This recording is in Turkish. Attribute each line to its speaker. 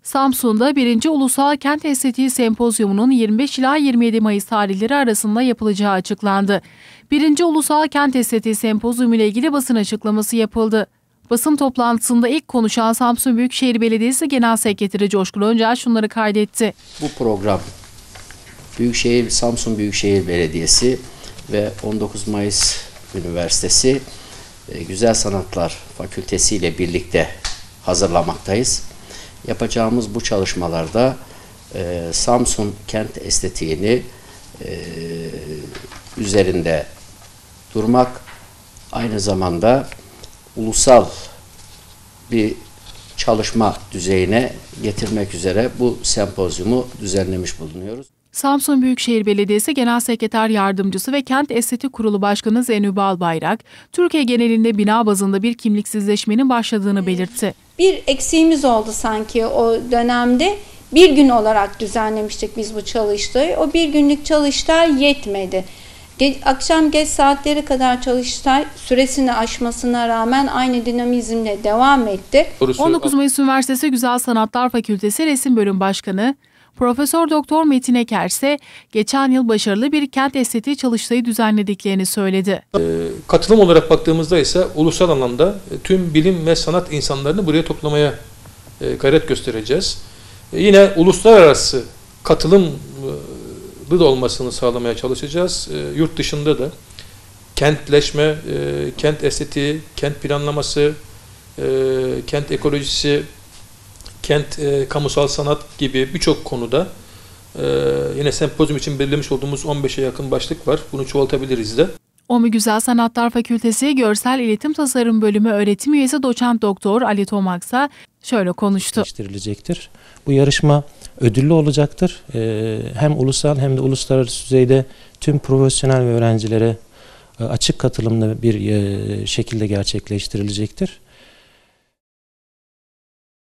Speaker 1: Samsun'da 1. Ulusal Kent Estetiği Sempozyumu'nun 25 ila 27 Mayıs tarihleri arasında yapılacağı açıklandı. 1. Ulusal Kent Estetiği Sempozyumu ile ilgili basın açıklaması yapıldı. Basın toplantısında ilk konuşan Samsun Büyükşehir Belediyesi Genel Sekreteri Coşkun Öncel şunları kaydetti.
Speaker 2: Bu program Samsun Büyükşehir Belediyesi ve 19 Mayıs Üniversitesi Güzel Sanatlar Fakültesi ile birlikte hazırlamaktayız. Yapacağımız bu çalışmalarda Samsun kent estetiğini üzerinde durmak, aynı zamanda ulusal bir çalışma düzeyine getirmek üzere bu sempozyumu düzenlemiş bulunuyoruz.
Speaker 1: Samsun Büyükşehir Belediyesi Genel Sekreter Yardımcısı ve Kent Estetik Kurulu Başkanı Zeynep Albayrak, Türkiye genelinde bina bazında bir kimliksizleşmenin başladığını belirtti.
Speaker 3: Bir eksiğimiz oldu sanki o dönemde. Bir gün olarak düzenlemiştik biz bu çalıştayı. O bir günlük çalıştay yetmedi. Akşam geç saatlere kadar çalıştay süresini aşmasına rağmen aynı dinamizmle devam etti.
Speaker 1: 19 Mayıs Üniversitesi Güzel Sanatlar Fakültesi Resim Bölüm Başkanı Profesör Doktor Metin Eker ise geçen yıl başarılı bir kent estetiği çalıştayı düzenlediklerini söyledi.
Speaker 4: Katılım olarak baktığımızda ise ulusal anlamda tüm bilim ve sanat insanlarını buraya toplamaya gayret göstereceğiz. Yine uluslararası katılımlı da olmasını sağlamaya çalışacağız. Yurt dışında da kentleşme, kent estetiği, kent planlaması, kent ekolojisi, kent kamusal sanat gibi birçok konuda yine sempozyum için belirlemiş olduğumuz 15'e yakın başlık var. Bunu çoğaltabiliriz de.
Speaker 1: OMÜ Güzel Sanatlar Fakültesi Görsel İletim Tasarım Bölümü öğretim üyesi doçent doktor Ali Tomaksa şöyle konuştu.
Speaker 5: Bu yarışma ödüllü olacaktır. Hem ulusal hem de uluslararası düzeyde tüm profesyonel ve öğrencilere açık katılımlı bir şekilde gerçekleştirilecektir.